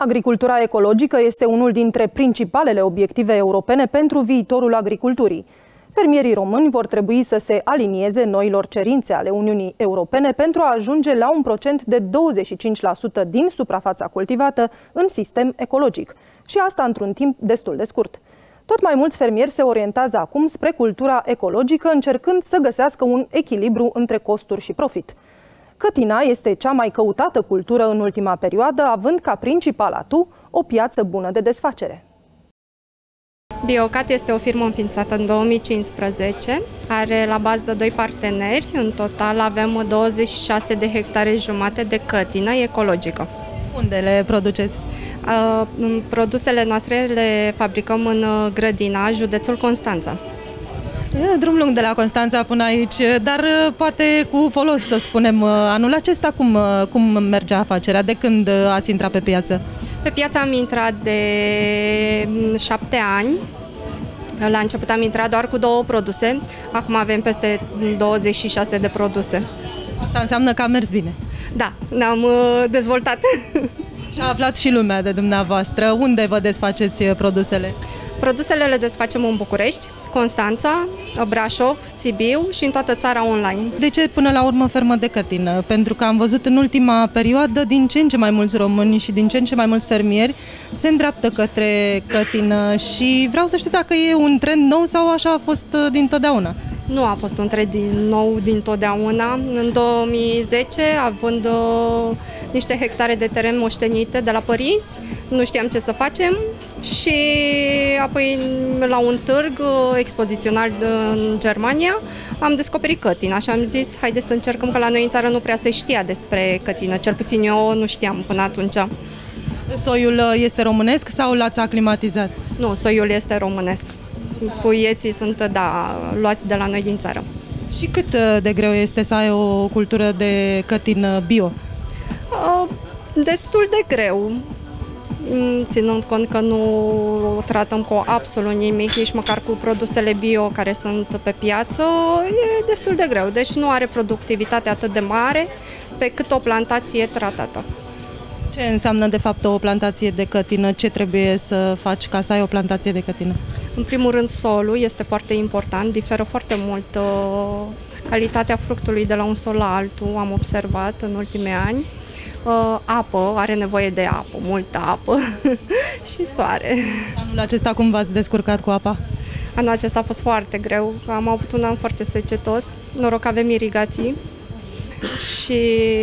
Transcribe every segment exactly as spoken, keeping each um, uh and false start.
Agricultura ecologică este unul dintre principalele obiective europene pentru viitorul agriculturii. Fermierii români vor trebui să se alinieze noilor cerințe ale Uniunii Europene pentru a ajunge la un procent de douăzeci și cinci la sută din suprafața cultivată în sistem ecologic. Și asta într-un timp destul de scurt. Tot mai mulți fermieri se orientează acum spre cultura ecologică, încercând să găsească un echilibru între costuri și profit. Cătina este cea mai căutată cultură în ultima perioadă, având ca principal atu o piață bună de desfacere. Biocat este o firmă înființată în două mii cincisprezece, are la bază doi parteneri, în total avem douăzeci și șase de hectare jumate de cătină ecologică. Unde le produceți? Uh, produsele noastre le fabricăm în Grădina, județul Constanța. E drum lung de la Constanța până aici, dar poate cu folos, să spunem. Anul acesta cum, cum merge afacerea? De când ați intrat pe piață? Pe piață am intrat de șapte ani. La început am intrat doar cu două produse, acum avem peste douăzeci și șase de produse. Asta înseamnă că a mers bine. Da, ne-am dezvoltat. Și a aflat și lumea de dumneavoastră. Unde vă desfaceți produsele? Produsele le desfacem în București, Constanța, Brașov, Sibiu și în toată țara online. De ce până la urmă fermă de cătină? Pentru că am văzut în ultima perioadă din ce în ce mai mulți români și din ce în ce mai mulți fermieri se îndreaptă către cătină și vreau să știu dacă e un trend nou sau așa a fost dintotdeauna. Nu a fost un trend din nou dintotdeauna. În două mii zece, având uh, niște hectare de teren moștenite de la părinți, nu știam ce să facem și apoi la un târg uh, expozițional în Germania am descoperit cătina și am zis haideți să încercăm, că la noi în țară nu prea se știa despre cătină, cel puțin eu nu știam până atunci. Soiul este românesc sau l-ați aclimatizat? Nu, soiul este românesc. Puieții sunt, da, luați de la noi din țară. Și cât de greu este să ai o cultură de cătină bio? Destul de greu, ținând cont că nu tratăm cu absolut nimic, nici măcar cu produsele bio care sunt pe piață, e destul de greu. Deci nu are productivitate atât de mare pe cât o plantație tratată. Ce înseamnă de fapt o plantație de cătină? Ce trebuie să faci ca să ai o plantație de cătină? În primul rând, solul este foarte important, diferă foarte mult uh, calitatea fructului de la un sol la altul, am observat în ultimii ani. Uh, apă, are nevoie de apă, multă apă și soare. Anul acesta cum v-ați descurcat cu apa? Anul acesta a fost foarte greu, am avut un an foarte secetos, noroc că avem irigații și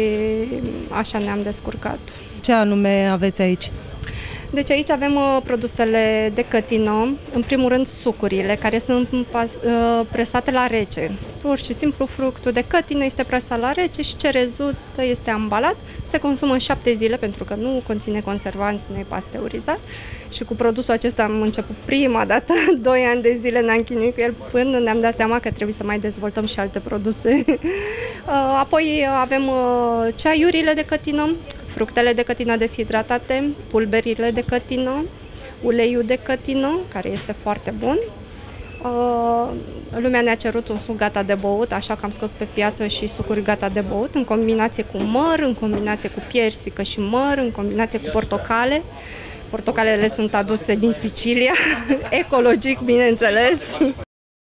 așa ne-am descurcat. Ce anume aveți aici? Deci aici avem uh, produsele de cătină, în primul rând sucurile, care sunt pas, uh, presate la rece. Pur și simplu fructul de cătină este presat la rece și ce rezultă este ambalat, se consumă în șapte zile pentru că nu conține conservanți, nu e pasteurizat. Și cu produsul acesta am început prima dată, doi ani de zile ne-am chinuit cu el până ne-am dat seama că trebuie să mai dezvoltăm și alte produse. uh, apoi avem uh, ceaiurile de cătină, fructele de cătină deshidratate, pulberile de cătină, uleiul de cătină, care este foarte bun. Uh, lumea ne-a cerut un suc gata de băut, așa că am scos pe piață și sucuri gata de băut, în combinație cu măr, în combinație cu piersică și măr, în combinație cu portocale. Portocalele sunt aduse din Sicilia, ecologic, bineînțeles.